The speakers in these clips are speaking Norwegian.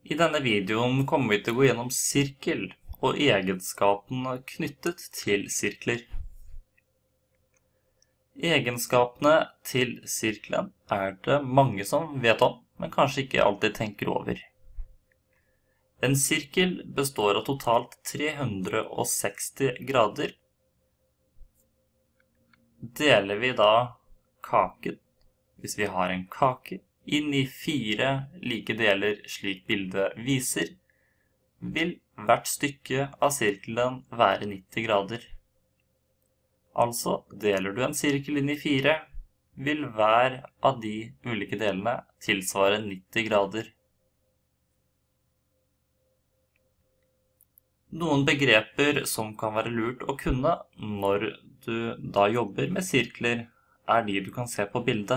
I denne videoen kommer vi til å gå gjennom sirkel og egenskapene knyttet til sirkler. Egenskapene til sirkelen er det mange som vet om, men kanskje ikke alltid tenker over. En sirkel består av totalt 360 grader. Deler vi da kaken, hvis vi har en kake, inn i 4 like deler slik bildet viser, vil hvert stykke av sirkelen være 90 grader. Altså, deler du en sirkel inn i 4, vil hver av de ulike delene tilsvare 90 grader. Noen begreper som kan være lurt å kunne når du da jobber med sirkler, er de du kan se på bildet.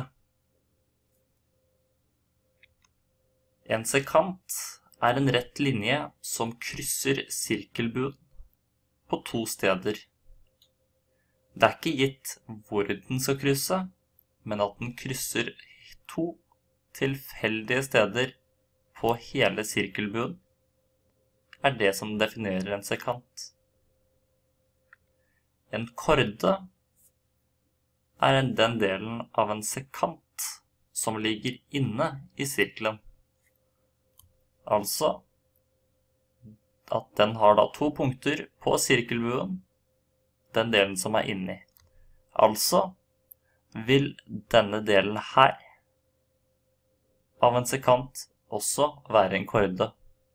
En sekant er en rett linje som krysser sirkelbuen på 2 steder. Det er ikke gitt hvor den skal krysse, men at den krysser 2 tilfeldige steder på hele sirkelbuen, er det som definerer en sekant. En korde er den delen av en sekant som ligger inne i sirkelen. Altså at den har da 2 punkter på sirkelbuen, den delen som er inni. Altså vil denne delen her av en sekant også være en korde.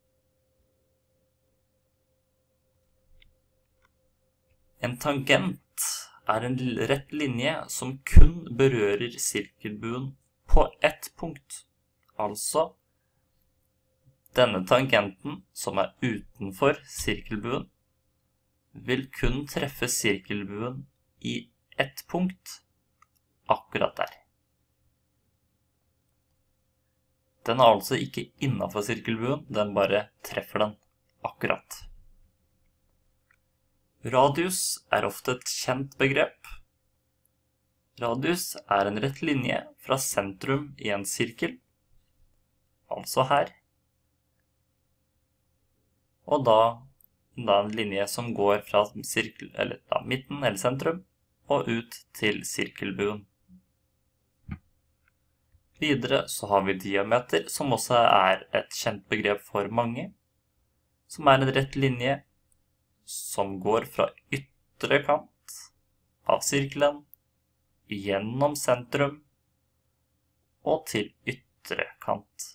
En tangent er en rett linje som kun berører sirkelbuen på ett punkt. Altså, denne tangenten som er utenfor sirkelbuen vil kun treffe sirkelbuen i ett punkt, akkurat der. Den er altså ikke innenfor sirkelbuen, den bare treffer den akkurat. Radius er ofte et kjent begrep. Radius er en rett linje fra sentrum i en sirkel, altså her, og da en linje som går fra midten eller sentrum og ut til sirkelbuen. Videre så har vi diameter, som også er et kjent begrep for mange, som er en rett linje som går fra ytre kant av sirkelen, gjennom sentrum og til ytre kant.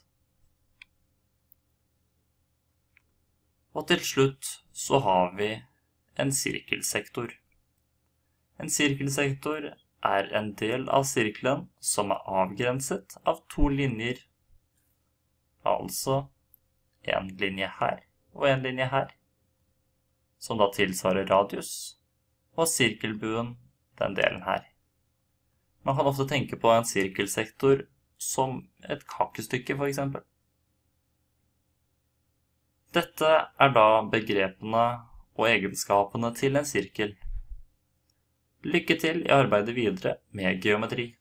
Og til slutt så har vi en sirkelsektor. En sirkelsektor er en del av sirkelen som er avgrenset av 2 linjer, altså en linje her og en linje her, som da tilsvarer radius, og sirkelbuen, den delen her. Man kan ofte tenke på en sirkelsektor som et kakestykke, for eksempel. Dette er da begrepene og egenskapene til en sirkel. Lykke til i arbeidet videre med geometri.